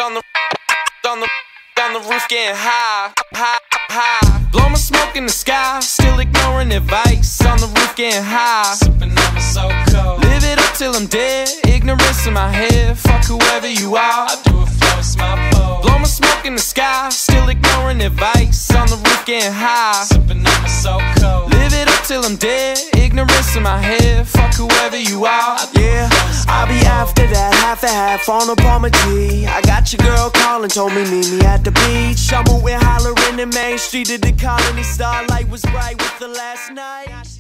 on the roof getting high, high, high. Blow my smoke in the sky, still ignoring advice. On the roof getting high, sipping on my so cold. Live it up till I'm dead, ignorance in my head. Fuck whoever you are, I do it flow, it's my pole. Blow my smoke in the sky, still ignoring advice. On the roof getting high, sipping on my so cold. Live it up till I'm dead, ignorance in my head. Fuck whoever you are, yeah. I'll be after that, half and half on a Palmer G. I got your girl calling, told me meet me at the beach. I'm with hollering in Main Street at the Colony. Starlight was bright with the last night.